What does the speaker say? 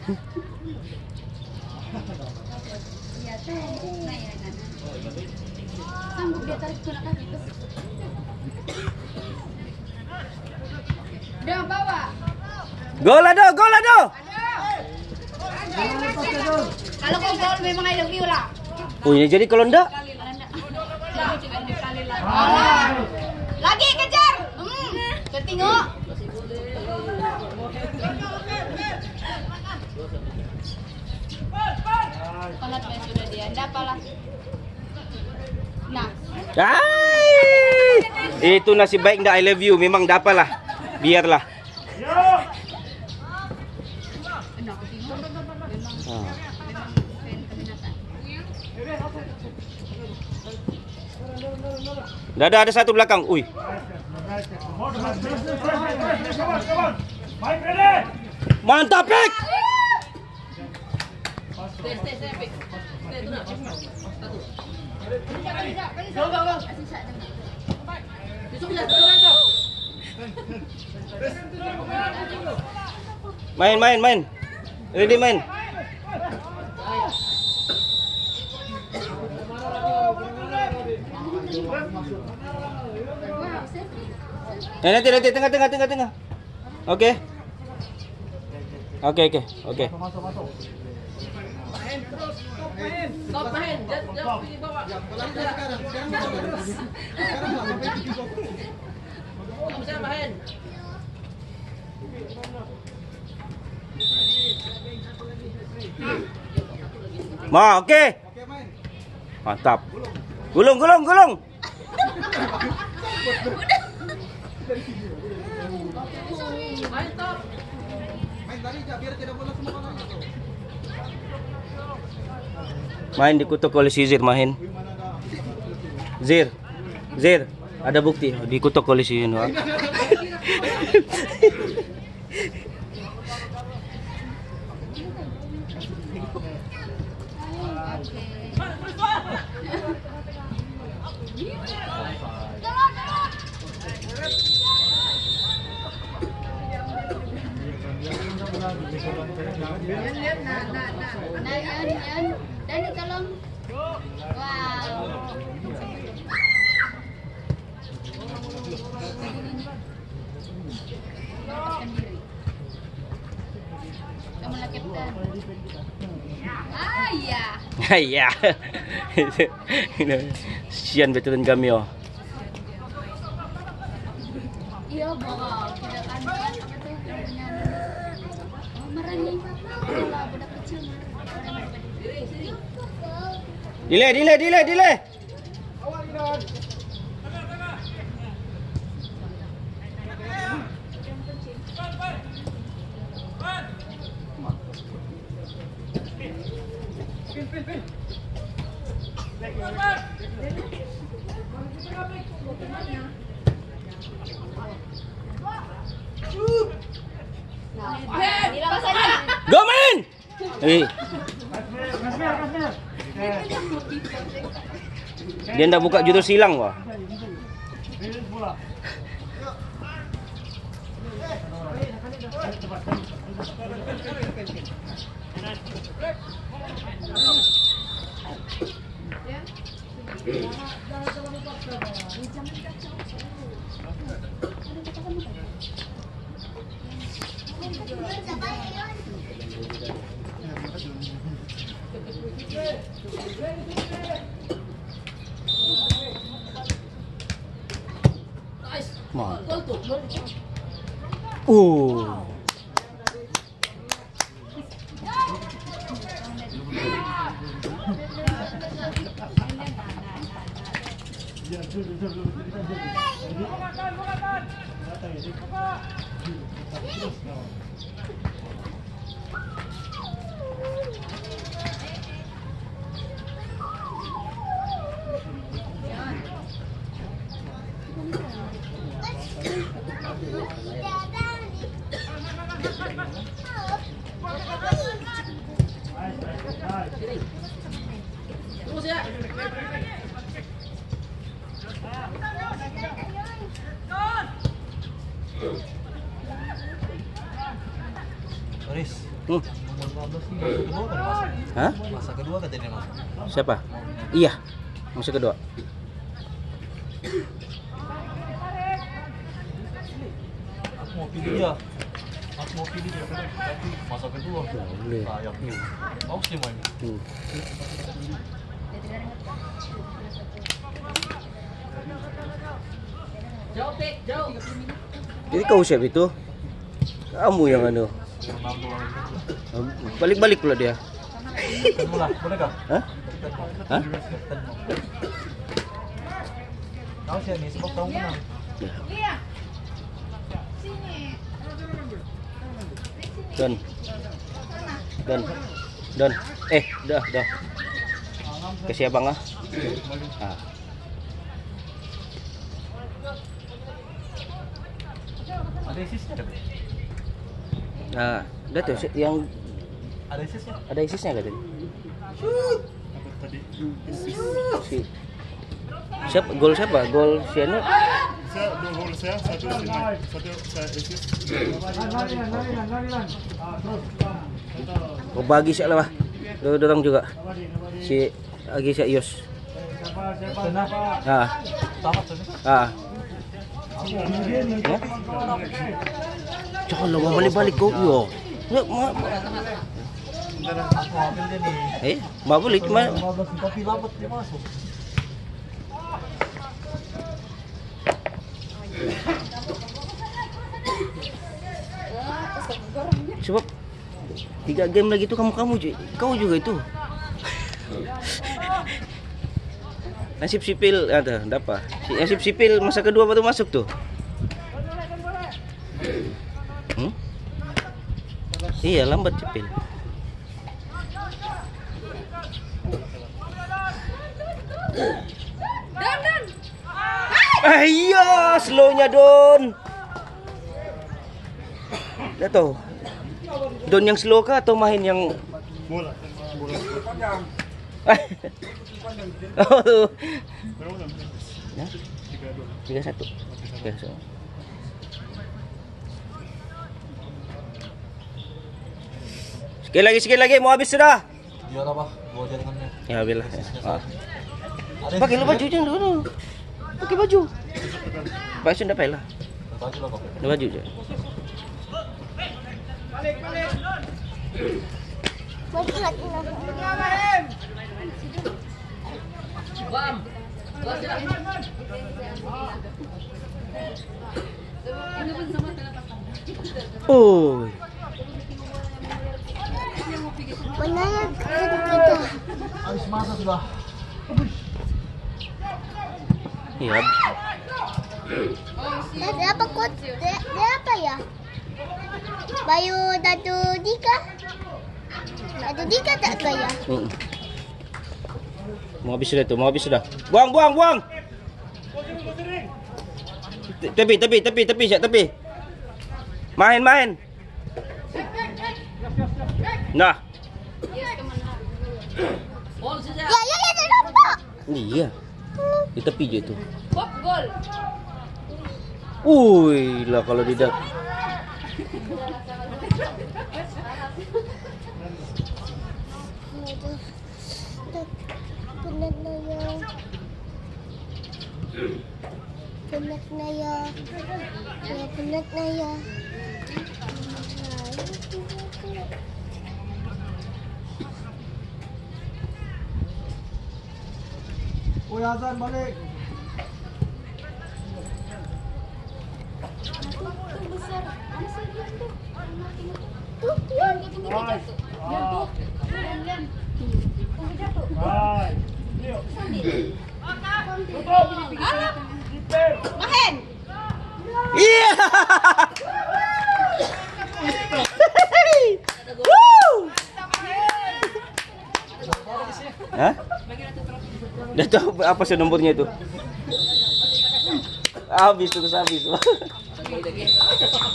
Iya teh. Sanggup dia tarik tunak kaki tuh. Udah bawa. Gol Ado, gol Ado. Kalau kau gol memang I love you lah. Oh ini jadi kalau enggak? Lagi kejar. Ketingok. Kalau sudah dia, enggak apalah. Nah. Itu nasib baik enggak I love you, memang enggak apalah. Biarlah. Ada satu belakang. Uy. Mantap, Pek. Main. Ready main. Nanti tengah. Oke. Stop main, jangan di bawah. Bisa main. Oke. Mantap. Gulung. Main top. Main dikutuk oleh si Zir main. Zir, ada bukti dikutuk oleh si Zir. Yan. Dani tolong. Wow. Lepaskan diri. Kamu lah kapten. Iya. Iya. Sian betulan kami oh. Iya bawa tidak kan merani bola budak kecil Delay. Go main. Dia ndak buka judul silang wah. Terus ya. Hmm. Hah? Masa kedua katanya mas. Siapa? Iya. Masa kedua. Aku mau pilih dia. Aku mau pilih dia. Tapi masa kedua. Boleh. Sayang. Aku sih main. Hmm. Jauh, Pik, jauh. Jadi kau siap itu? Kamu yang anu. Balik-balik pula dia. Mula, boleh kah? Hah? Hah? Kau sih nih, sebab kamu menang. Ya. Don. Don. Don. Dah. Kasih abang ah. Ah. Ada isisnya ada? Nah, udah tuh yang Ada isisnya? ada isisnya enggak tadi? Si. Siapa? Gol siapa? Gol Siano? Saya 2 gol saya, 1 saya assist. Oh, bagi siapa lah. Dorong juga. Si Agi si Yos. Tengah. Ah. Tamat tuh. Ah. Ya? Jangan lo balik-balik kau yo. Ya, Aku ambil dia nih. mau balik cuma 15 tapi lambat dia masuk. sebab 3 game lagi tuh kau juga itu. Nasib sipil ada apa? Nasib sipil masa kedua baru masuk tuh. Hmm? Iya lambat sipil. Dan. Iya, slownya Don. Lihat tuh. Don yang slow kah atau main yang Bola. Oh, tuh. Berapa jam? Ya? 3-1. Oke, so. Sekali lagi mau habis sudah. Biar apa? Gua jaringannya. Ya bilah. Ah. Ada Pakai lu isisnya? bajunya dulu. Pakai baju. Pakai sudah pakai lah. Baju lah kok. Ada baju je. Bam. Bos, sila. Ini pun sama dengan pas. Oh. Habis masa sudah. Iya. Apa kot? Dia apa ya? Bayu Datu Dika? Datu Dika tak kaya? Mau habis sudah. Buang. Tepi, siap tepi. Main. Nah, Bol saja. Ya, dia nampak. iya. Di tepi je tu. Pop gol. Ui lah kalau tidak. Penat na ya. Oh, Azan balik. Besar. Ada segian tuh. Tuh, yang tinggi jatuh. Yang tuh. Yang. Tinggi jatuh. Hai. Mahen. Iya. Woo! Hah? Dah tahu apa sih nomornya itu? Habis.